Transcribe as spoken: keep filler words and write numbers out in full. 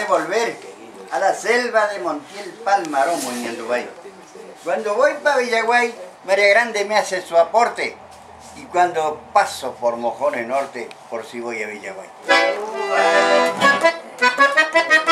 volver a la selva de Montiel Palmaromo en Ñandubay. Cuando voy para Villaguay, María Grande me hace su aporte. Y cuando paso por Mojones Norte, por si voy a Villaguay.